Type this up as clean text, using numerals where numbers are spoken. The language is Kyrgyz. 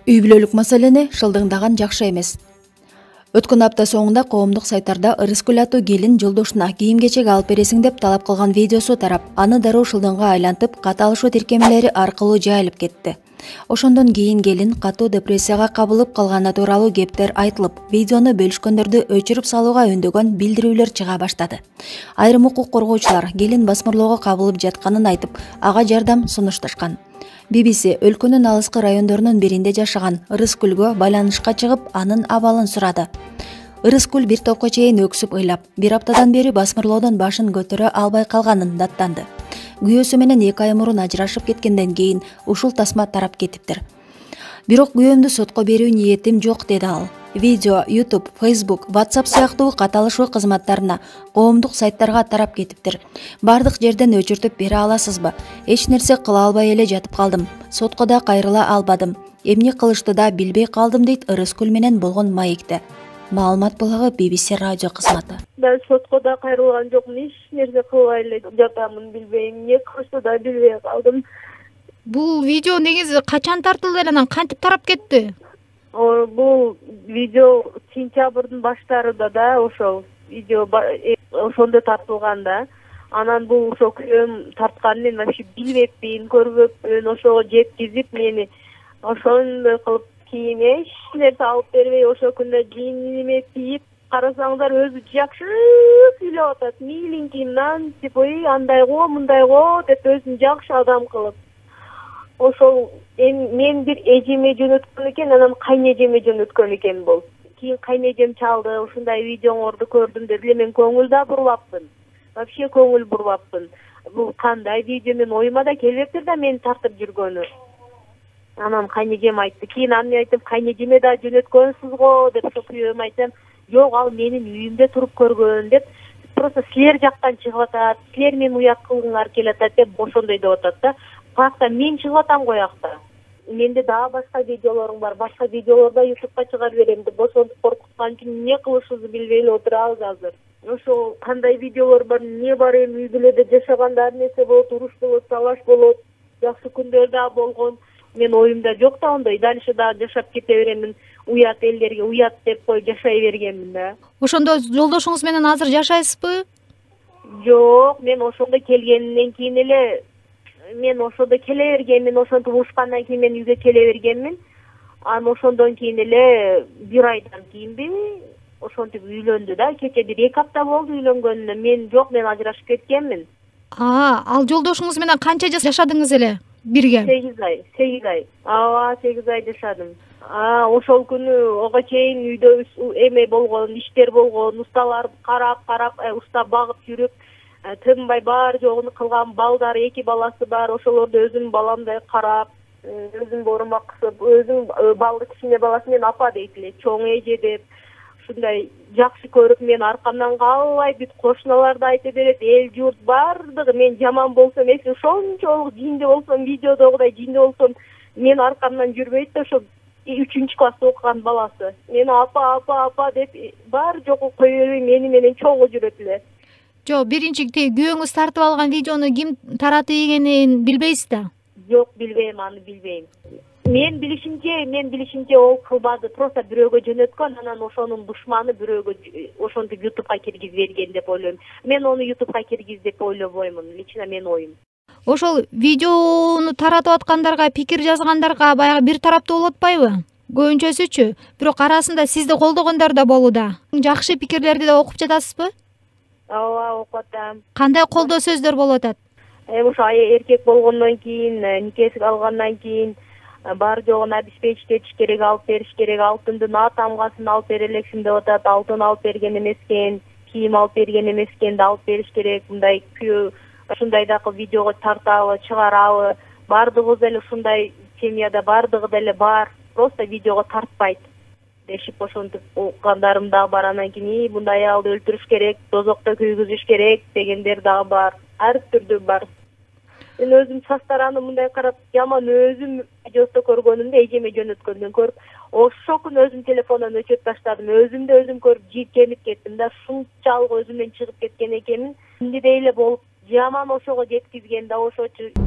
Үй бүлөлүк маселени шылдыңдаган жакшы эмес. Өткөн апта соңунда коомдук сайттарда ырыскүл аттуу келин жолдошуна кийим-кечек алып бересиң деп талап кылган видеосу тарап, аны дароо шылдыңга айлантып, каталышуу тиркемелери аркылуу жайылып кетти. Ошондон кийин келин катуу депрессияга кабылып калганы тууралуу кептер айтылып, видеону бөлүшкөндөрдү өчүрүп салууга үндөгөн билдирүүлөр чыга баштады. Айрым укук коргоочулар келин басмырлоого кабылып жатканын айтып, ага жардам сунушташкан. BBC өлкөнүн алыскы райондорунун биринде жашаган Ырыскүлгө байланышка чыгып, анын абалын сурады. Ырыскүл бир топко чейин өксүп ыйлап, бир аптадан бери басмырлоодон башын көтөрө албай калганын даттанды. Күйөөсү менен 2 ай мурун ажырашып кеткенден кийин ушул тасма тарап кетиптир. Бирок күйөөмдү сотко берүү ниетим жок, деди ал. Видео YouTube, Facebook, WhatsApp сыяктуу каталышуу кызматтарына, коомдук сайттарга тарап кетиптир. Бардык жерден өчүртүп бере аласызбы? Эч нерсе кыла албай эле жатып калдым. Сотко да кайрыла албадым. Эмне кылышты да билбей калдым, дейт Ырыскүл менен болгон МАЕКте. Маалымат булагы BBC радио кызматы. Ben sotko da kayrılgan jokмун, эч нерсе кылбай эле жатамын, билбейм, эмне кылышты да билбей калдым. Бул видео негизи качан тартылды эле, анан кантип тарап кетти? Бул видео сентябрдын баштарында да ошол видео ошондо тартылган да. Анан бул ошо күйөөм тартканын мен вообще билбепмин, көрбөпмүн, ошого жеткизип мени ошондой кылып кийин эч нерсе алып бербей, ошо күндө кийиниме кийип карасаңдар өзү жакшы сүйлөп атат. Миленькиймнан, типа, андай го, мындай го деп өзүн жакшы адам кылып. Ошол мен бир эжеме жөнөткөн экен, анан кайнэжеме жөнөткөн экен бул. Кийин кайнэжем чалды, ушундай видеоңорду көрдүм деди эле, мен көңүл да бурбапмын. Вообще көңүл бурбапмын. Бул кандай видео, мен оюма да келбептир да мени тартып жүргөнү. Анан кайнэжем айтты. Кийин аны айтып, кайнэжеме да жөнөткөнсүз го деп күйөөм айтсам, жок, ал менин үйүмдө туруп көргөн деп, просто силер жактан чыгып атат, силер мени уят кылгыңар келип атат деп ошондой деп атат да. Факта мен чыгып атам го якта. Менде дагы башка видеолорум бар. Башка видеолорду YouTubeга чыгарып берем деп ошентип коркуткан үчүн эмне кылышыбызды билбей эле отурабыз азыр. Ошо кандай видеолор бар, эмне бар, эми үй бүлөдө жашаганда нерсе болот, уруш болот, талаш болот, жакшы күндөр да болгон. Мен оюмда жок да ондой, дальше да жашап кете беремин. Уят элдерге уят деп кой жашай бергенмин да. Ошондо жолдошуңуз менен азыр жашайсызбы? Жок, мен ошондо келгенден кийин эле мен ошондо келе бергенмин, ошентип ушкандан кийин мен үйгө келе бергенмин. Анан ошондон кийин эле бир айдан кийинби ошентип үйлөндү да. Кече бир 2 апта болду үйлөнгөнүнө. Мен жок, мен ажырашып кеткенмин. Ал жолдошуңуз менен канча жашадыңыз эле бирге? 8 ай. 8 ай жашадым. Ошол күнү ого чейин үйдө эме болгон, иштер болгон,усталар карап, уста багып жүрүп, тынбай бар жогун кылган, балдары 2 баласы бар, ошолорду өзүм баламдай карап, өзүм борума кысып, өзүм балды кичине баласы мен апа дейт эле, чоң эже деп, ушундай жакшы көрүп, мен аркамдан калбай бүт кошуналар да айта берет, эл журт бардыгы, мен жаман болсом, эки ошончолук жинде болсом, видеодогудай жинде болсом, мен аркамдан жүрбөйт да, ошо 3-чү класста окуган баласы. Мени апа деп бар жогу кое бербей мени менен чогуу жүрөт эле. Жок, биринчи күйөөңүз тартып алган видеону ким таратып ийгенин билбейсиз да? Жок, билбейм, аны билбейм. Мен билишимче ол кылбады, просто бирөөгө жөнөткөн, анан ошонун душманы бирөөгө ошонтип YouTubeга киргизип берген деп ойлойм. Мен ону YouTubeга киргиз деп ойлобоймун, лично мен оюм. Ошол видеону таратып аткандарга, пикир жазгандарга баягы бир тараптуу болуп атпайбы? Көбүнчөсүчү, бирок арасында сизди колдогондор да болууда. Жакшы пикирлерди да окуп жатасызбы? Ооба, окуп атам. Кандай колдоо сөздөр болуп атат? Ошо эркек болгондон кийин, никеси алгандан кийин бар жогун обеспечить этиш керек, алып бериш керек, алтындын тамгасын алып бере элексиң деп атат, алтын алып берген эмескен, кийим алып берген эмескен да алып бериш керек, мындай күйөө ушундай дагы видеого тартабы, чыгарабы, бардыгыбыз эле ушундай семьяда бардыгы деле бар, просто видеого тартпайт дешип ошентип уккандарым дагы бар. Анан кийин мындай аялды өлтүрүш керек, дозокто күйгүзүш керек дегендер дагы бар. Ар түрдүү бар. Мен өзүм састараны мындай карап, жаман өзүм видеосто көргөнүмдү эжеме жөнөткөндөн көрүп, ошол күнү өзүм телефондон өчүрүп таштадым. Өзүмдү өзүм көрүп жийкенип кеттим да, шунчалык өзүмдөн чыгып кеткен экенмин. Эмне эле болуп жаман ошого жеткизген да, ошочу